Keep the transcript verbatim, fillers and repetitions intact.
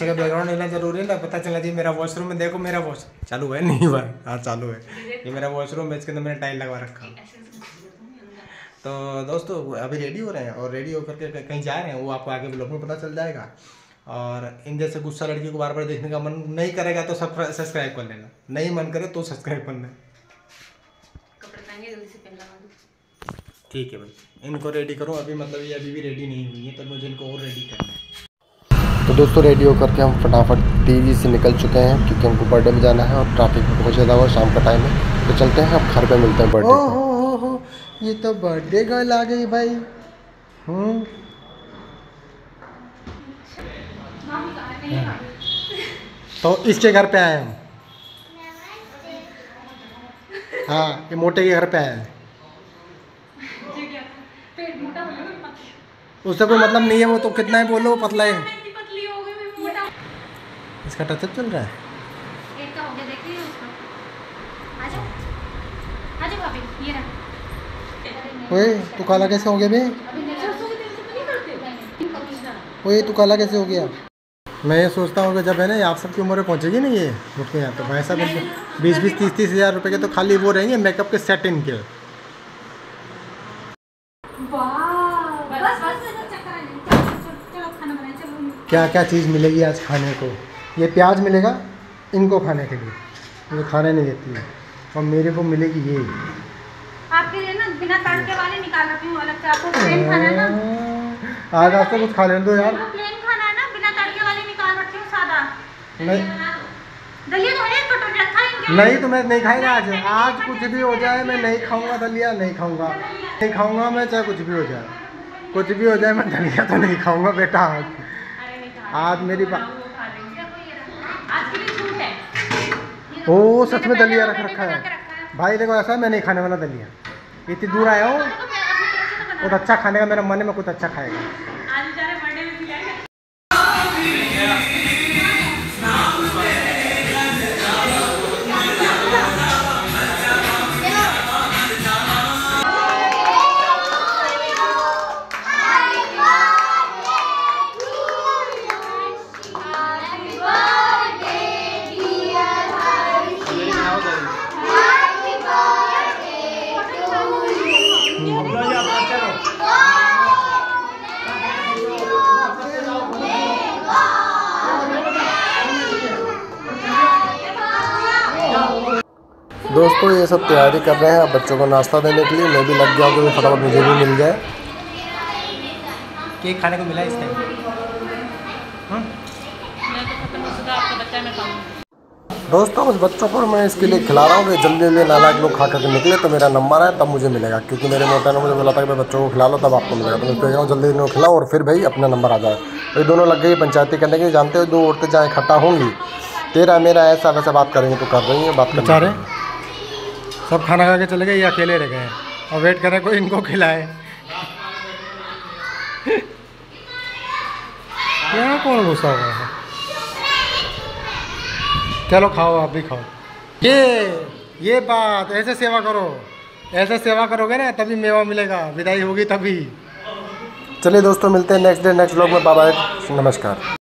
पीछे का बैकग्राउंड लेना जरूरी है ना, पता चलना चाहिए मेरा वॉशरूम में। देखो मेरा वॉश चालू है नहीं हुआ, हाँ चालू है। ये मेरा वॉशरूम है, इसके अंदर मैंने टाइल लगवा रखा। तो दोस्तों अभी रेडी हो रहे हैं और रेडी होकर के कहीं जा रहे हैं, वो आपको आगे ब्लॉग में पता चल जाएगा। और इन जैसे गुस्सा लड़की को बार बार देखने का मन नहीं करेगा तो सब सब्सक्राइब कर लेना, नहीं मन करे तो सब्सक्राइब कर लेना। ठीक है भाई, इनको रेडी करो अभी, मतलब ये अभी भी रेडी नहीं हुई है, तो मुझे इनको और रेडी करना है। तो दोस्तों रेडी होकर के हम फटाफट तेज़ी से निकल चुके हैं क्योंकि हमको बर्थडे में जाना है और ट्रैफिक में बहुत ज़्यादा हुआ, शाम का टाइम है। तो चलते हैं, अब घर पे मिलते हैं बर्थडे। हो हो हो ये तो बर्थडे गर्ल आ गई भाई। हम्म तो इसके घर पे आए हम। हाँ ये मोटे के घर पे आए हैं। उससे कोई मतलब नहीं है, वो तो कितना है बोलो, वो पतला है। इसका टचअप चल रहा है। ओए तू काला कैसे हो गया बे? ओए तू काला कैसे हो गया? मैं ये सोचता हूँ कि जब है ना आप सबकी उम्र पहुँचेगी ना ये मुझको यहाँ, तो भाई साहब बीस बीस तीस तीस हज़ार रुपये के तो खाली वो रहेंगे मेकअप के सेट इनके। क्या क्या चीज़ मिलेगी आज खाने को? ये प्याज मिलेगा इनको खाने के लिए, मुझे खाने नहीं देती है, और मेरे को मिलेगी ये आपके लिए ना बिना तड़के वाले निकाल रखी हूँ अलग से। आपको प्लेन खाना है ना? आज आज तो कुछ खा लेने दो यार। प्लेन खाना है ना, बिना तड़के वाले निकाल रखी हूँ सादा। नहीं दलिया तो है तो रखा है। नहीं तो मैं नहीं खाएगा आज। आज कुछ भी हो जाए मैं नहीं खाऊंगा दलिया, नहीं खाऊंगा, नहीं खाऊंगा मैं, चाहे कुछ भी हो जाए, कुछ भी हो जाए मैं दलिया तो नहीं खाऊंगा बेटा। आज आज मेरी बात ओ सच में दलिया रख रखा है भाई। देखो ऐसा है, मैं नहीं खाने वाला दलिया, इतनी दूर आया हूँ, कुछ अच्छा खाने का मेरा मन है, मैं कुछ अच्छा खाएगा। दोस्तों ये सब तैयारी कर रहे हैं बच्चों को नाश्ता देने के लिए। मैं भी लग गया हूँ कि फटाफट मुझे भी मिल जाए। केक खाने को मिला इस टाइम। दोस्तों उस बच्चों को मैं इसके लिए खिला रहा हूँ कि जल्दी जल्दी नालायक लोग खा करके निकले तो मेरा नंबर आए तब मुझे मिलेगा, क्योंकि मेरे मोटा ने मुझे बोला था कि मैं बच्चों को खिला लो तब आपको मिलेगा। तो मैं कह रहा हूँ जल्दी जल्दी खिलाओ और फिर भाई अपना नंबर आ जाए। ये दोनों लग गई पंचायती करने के, जानते हो दो औरतें जहाँ इकट्ठा होंगी, तेरा मेरा ऐसा वैसा बात करेंगे तो कर रही है बात। बेचारे सब खाना खा के चले गए, ये अकेले रह गए और वेट करें कोई इनको खिलाए। यहाँ कौन घुसा हुआ है? चलो खाओ, आप भी खाओ। ये ये बात ऐसे सेवा करो, ऐसे सेवा करोगे ना तभी मेवा मिलेगा, विदाई होगी तभी। चलिए दोस्तों मिलते हैं नेक्स्ट डे नेक्स्ट व्लॉग में। बाय बाय, नमस्कार।